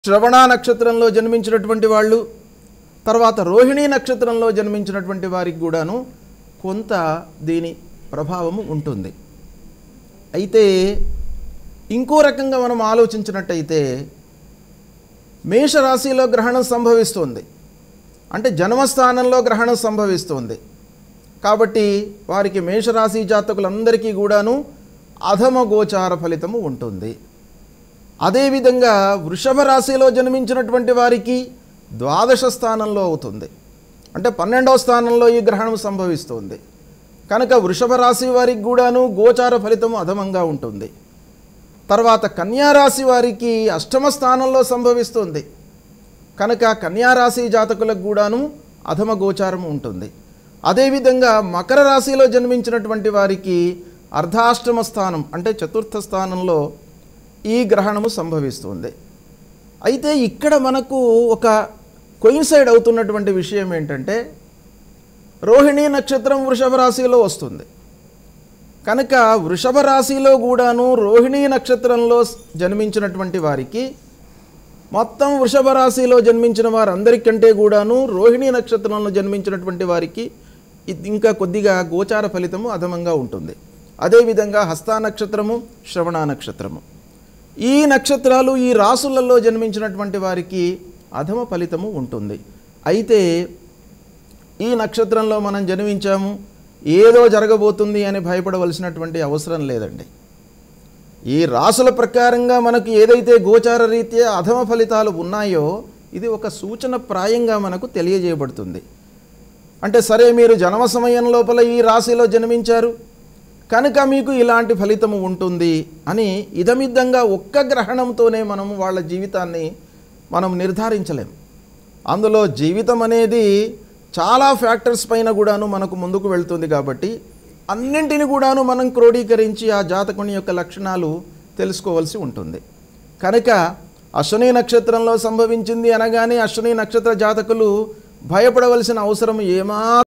శ్రవణ నక్షత్రంలో జన్మించినటువంటి వాళ్ళు తర్వాత రోహిణీ నక్షత్రంలో జన్మించినటువంటి వారికి కూడాను కొంత దీని ప్రభావము ఉంటుంది. అయితే ఇంకో రకంగా మనం ఆలోచించినట్టయితే మేషరాశిలో గ్రహణం సంభవిస్తుంది, అంటే జన్మస్థానంలో గ్రహణం సంభవిస్తుంది. కాబట్టి వారికి మేషరాశి జాతకులందరికీ కూడాను అధమ గోచార ఫలితము ఉంటుంది. అదేవిధంగా వృషభ రాశిలో జన్మించినటువంటి వారికి ద్వాదశ స్థానంలో అవుతుంది, అంటే 12వ స్థానంలో ఈ గ్రహణం సంభవిస్తుంది. కనుక వృషభ రాశి వారికి కూడాను గోచార ఫలితము అధమంగా ఉంటుంది. తర్వాత కన్యారాశి వారికి 8వ స్థానంలో సంభవిస్తుంది, కనుక కన్యారాశి జాతకులకు కూడాను అధమ గోచారం ఉంటుంది. అదేవిధంగా మకర రాశిలో జన్మించినటువంటి వారికి అర్ధాష్టమ స్థానం, అంటే 4థ స్థానంలో ఈ గ్రహణము సంభవిస్తుంది. అయితే ఇక్కడ మనకు ఒక కోయిన్సైడ్ అవుతున్నటువంటి విషయం ఏంటంటే రోహిణీ నక్షత్రం వృషభ రాశిలో వస్తుంది. కనుక వృషభ రాశిలో కూడాను రోహిణీ నక్షత్రంలో జన్మించినటువంటి వారికి మొత్తం వృషభ రాశిలో జన్మించిన వారందరికంటే కూడాను రోహిణీ నక్షత్రంలో జన్మించినటువంటి వారికి ఇంకా కొద్దిగా గోచార ఫలితము అధమంగా ఉంటుంది. అదేవిధంగా హస్త నక్షత్రము, శ్రవణ నక్షత్రము, ఈ నక్షత్రాలు ఈ రాసులలో జన్మించినటువంటి వారికి అధమ ఫలితము ఉంటుంది. అయితే ఈ నక్షత్రంలో మనం జన్మించాము, ఏదో జరగబోతుంది అని భయపడవలసినటువంటి అవసరం లేదండి. ఈ రాసుల ప్రకారంగా మనకు ఏదైతే గోచార రీత్యా అధమ ఫలితాలు ఉన్నాయో ఇది ఒక సూచన ప్రాయంగా మనకు తెలియజేయబడుతుంది. అంటే సరే, మీరు జన్మ సమయం లోపల ఈ రాశిలో జన్మించారు కనుక మీకు ఇలాంటి ఫలితము ఉంటుంది అని ఇదమిద్దంగా ఒక్క గ్రహణంతోనే మనము వాళ్ళ జీవితాన్ని మనం నిర్ధారించలేము. అందులో జీవితం అనేది చాలా ఫ్యాక్టర్స్ పైన కూడాను మనకు ముందుకు వెళ్తుంది. కాబట్టి అన్నింటిని కూడాను మనం క్రోడీకరించి ఆ జాతకుని యొక్క లక్షణాలు తెలుసుకోవాల్సి ఉంటుంది. కనుక అశ్విని నక్షత్రంలో సంభవించింది అనగానే అశ్విని నక్షత్ర జాతకులు భయపడవలసిన అవసరం ఏమా